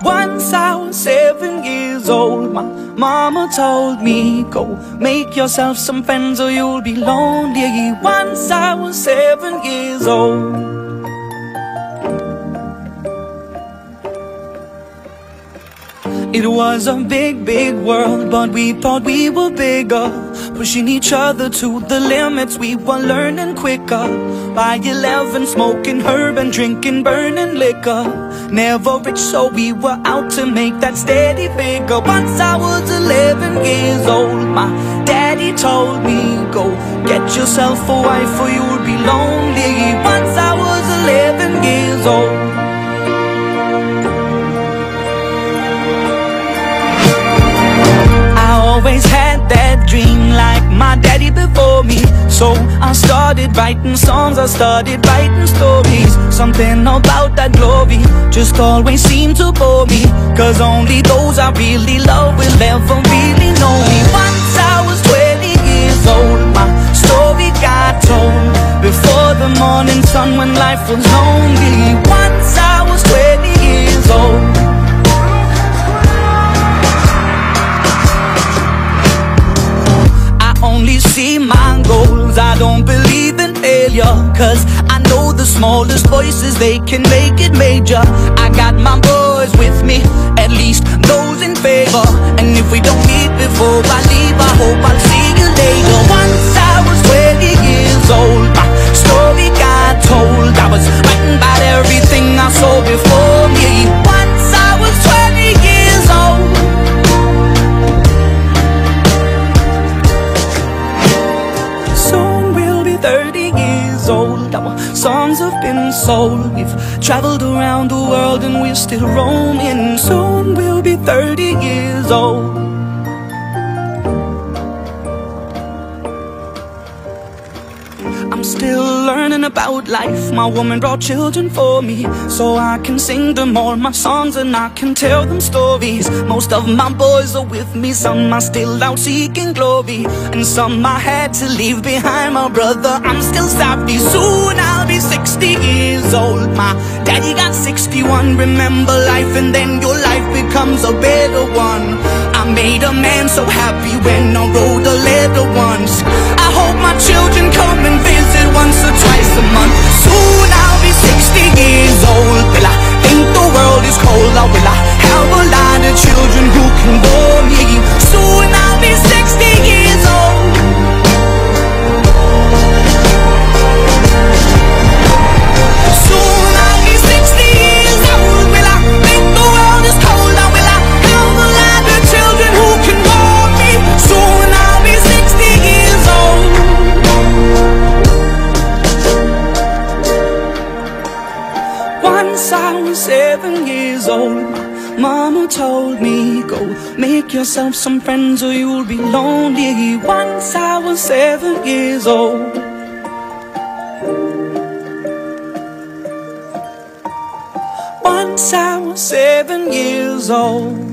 Once I was 7 years old, my mama told me, go make yourself some friends or you'll be lonely. Once I was 7 years old. It was a big, big world, but we thought we were bigger, pushing each other to the limits. We were learning quicker. By 11, smoking herb and drinking burning liquor. Never rich, so we were out to make that steady figure. Once I was 11 years old, my daddy told me, go get yourself a wife or you'll be lonely. Once I was 11 years old. Always had that dream like my daddy before me. So I started writing songs, I started writing stories. Something about that glory just always seemed to bore me, cause only those I really love will ever really know me. Once I was 20 years old, my story got told before the morning sun when life was lonely. Once I was 20 years old. Only see my goals, I don't believe in failure, cause I know the smallest voices, they can make it major. I got my boys with me, at least those in favor. And if we don't meet before I leave, I hope I'll see you later. Once I was 20 years old, my story got told. I was writing about everything I saw before me. Once I was 20 years old. Our songs have been sold. We've traveled around the world and we're still roaming. Soon we'll be 30 years old. I'm still learning about life. My woman brought children for me, so I can sing them all my songs and I can tell them stories. Most of my boys are with me, some are still out seeking glory, and some I had to leave behind. My brother, I'm still sorry. Soon I'll be 60 years old. My daddy got 61. Remember life and then your life becomes a better one. I made a man so happy when I wrote a letter once. I hope my children come and visit once or twice a month. Soon I'll be 60 years old. Will I think the world is cold, or will I have a lot of children who can bore me? Soon I'll be 60 years old. Soon I'll be 60 years old. Will I think the world is cold, or will I have a lot of children who can bore me? Soon I'll be 60 years old. Once I was 7 years old, mama told me, go make yourself some friends or you'll be lonely. Once I was 7 years old. Once I was 7 years old.